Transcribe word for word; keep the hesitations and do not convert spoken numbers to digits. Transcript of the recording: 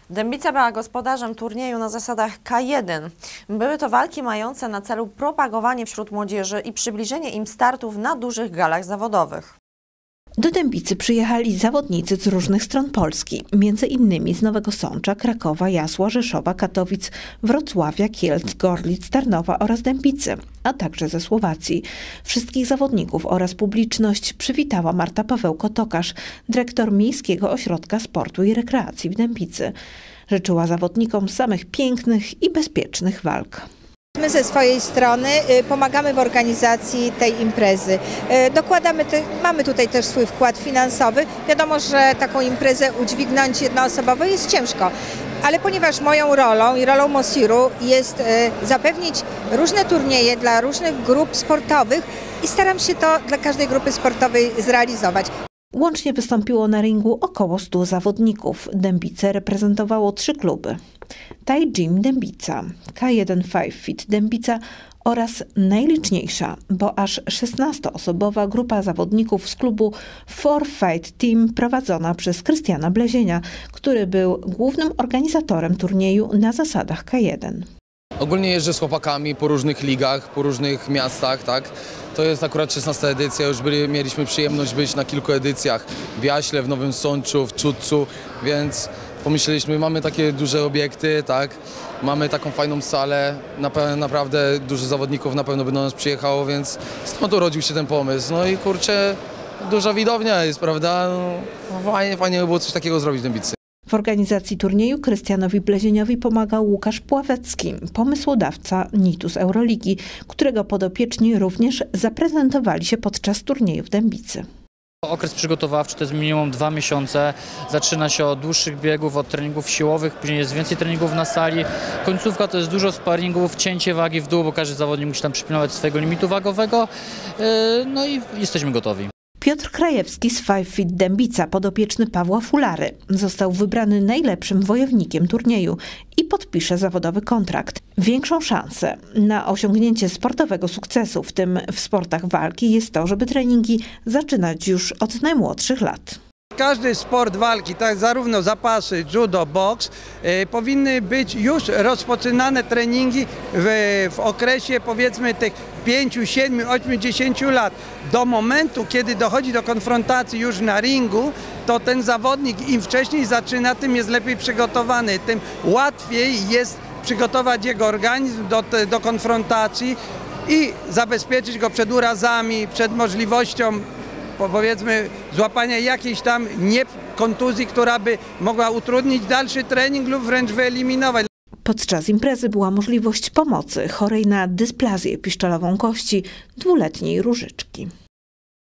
Dębica była gospodarzem turnieju na zasadach K jeden. Były to walki mające na celu propagowanie wśród młodzieży i przybliżenie im startów na dużych galach zawodowych. Do Dębicy przyjechali zawodnicy z różnych stron Polski, między innymi z Nowego Sącza, Krakowa, Jasła, Rzeszowa, Katowic, Wrocławia, Kielc, Gorlic, Tarnowa oraz Dębicy, a także ze Słowacji. Wszystkich zawodników oraz publiczność przywitała Marta Pawełko-Tokarz, dyrektor Miejskiego Ośrodka Sportu i Rekreacji w Dębicy. Życzyła zawodnikom samych pięknych i bezpiecznych walk. My ze swojej strony pomagamy w organizacji tej imprezy. Dokładamy, te, mamy tutaj też swój wkład finansowy. Wiadomo, że taką imprezę udźwignąć jednoosobowo jest ciężko, ale ponieważ moją rolą i rolą Mosiru jest zapewnić różne turnieje dla różnych grup sportowych i staram się to dla każdej grupy sportowej zrealizować. Łącznie wystąpiło na ringu około stu zawodników. Dębicę reprezentowało trzy kluby. Thai Gym Dębica, K jeden Five Fit Dębica oraz najliczniejsza, bo aż szesnastoosobowa grupa zawodników z klubu Four Fight Team prowadzona przez Krystiana Blezienia, który był głównym organizatorem turnieju na zasadach K jeden. Ogólnie jeżdżę z chłopakami po różnych ligach, po różnych miastach, tak? To jest akurat szesnasta edycja, już byli, mieliśmy przyjemność być na kilku edycjach w Jaśle, w Nowym Sączu, w Czudcu, więc pomyśleliśmy, mamy takie duże obiekty, tak? Mamy taką fajną salę, na, naprawdę dużo zawodników na pewno by do nas przyjechało, więc stąd urodził się ten pomysł. No i kurczę, duża widownia jest, prawda? No, fajnie, fajnie by było coś takiego zrobić w Dębicy. W organizacji turnieju Krystianowi Blezieniowi pomagał Łukasz Pławecki, pomysłodawca Nitu z Euroligi, którego podopieczni również zaprezentowali się podczas turnieju w Dębicy. Okres przygotowawczy to jest minimum dwa miesiące. Zaczyna się od dłuższych biegów, od treningów siłowych, później jest więcej treningów na sali. Końcówka to jest dużo sparingów, cięcie wagi w dół, bo każdy zawodnik musi tam przypilnować swojego limitu wagowego. No i jesteśmy gotowi. Piotr Krajewski z Five Fit Dębica, podopieczny Pawła Fulary, został wybrany najlepszym wojownikiem turnieju i podpisze zawodowy kontrakt. Większą szansę na osiągnięcie sportowego sukcesu, w tym w sportach walki, jest to, żeby treningi zaczynać już od najmłodszych lat. Każdy sport walki, tak zarówno zapasy, judo, boks, e, powinny być już rozpoczynane treningi w, w okresie powiedzmy tych pięciu, siedmiu, ośmiu, dziesięciu lat. Do momentu, kiedy dochodzi do konfrontacji już na ringu, to ten zawodnik im wcześniej zaczyna, tym jest lepiej przygotowany, tym łatwiej jest przygotować jego organizm do, do konfrontacji i zabezpieczyć go przed urazami, przed możliwością powiedzmy złapania jakiejś tam nie kontuzji, która by mogła utrudnić dalszy trening lub wręcz wyeliminować. Podczas imprezy była możliwość pomocy chorej na dysplazję piszczelową kości dwuletniej Różyczki.